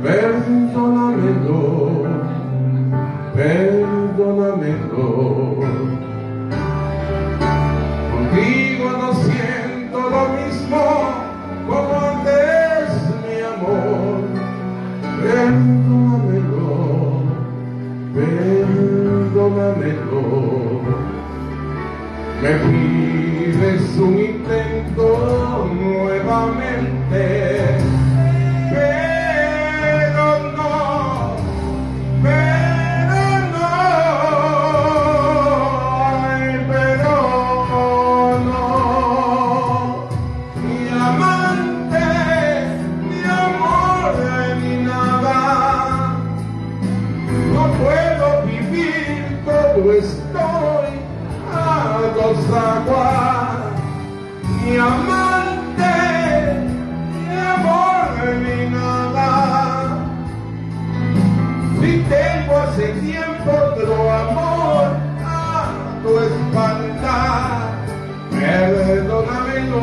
Perdónamelo, perdónamelo. Contigo no siento lo mismo como antes, mi amor. Perdónamelo, perdónamelo. Me pides un intento nuevamente, pero no, ay, pero no. Mi amante, mi amor, ni nada, no puedo vivir, todo estoy a dos aguas. Mi amante, mi amor, ni nada. Si tengo hace tiempo otro amor a tu espalda, perdónamelo,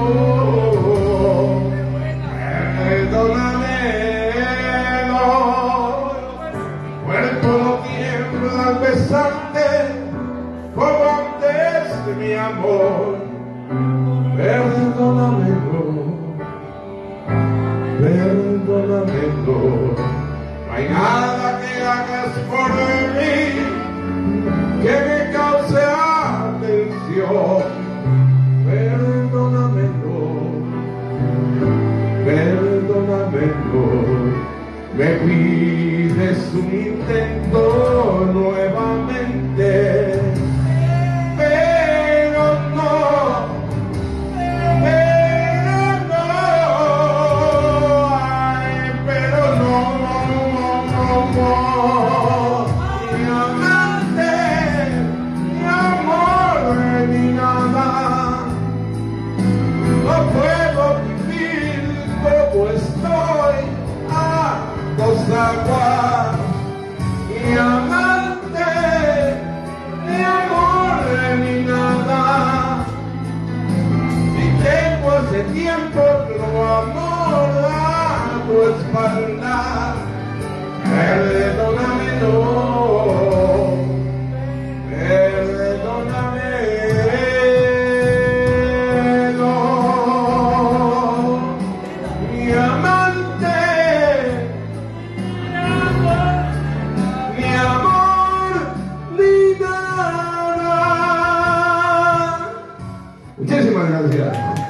perdónamelo. Cuerpo no tiembla al besarte como antes, mi amor. Perdónamelo, perdónamelo. No hay nada que hagas por mí que me cause atención. Perdónamelo, perdónamelo. Me pides un intento nuevamente, pero no, ay, pero no, mi amante, mi amor, ni nada. No puedo vivir como estoy a dos aguas. Mi amante, mi amor, ni nada. Si tengo hace tiempo otro amor a tu espalda, perdónamelo, perdónamelo. Mi amante, mi amor, ni nada. Muchísimas gracias.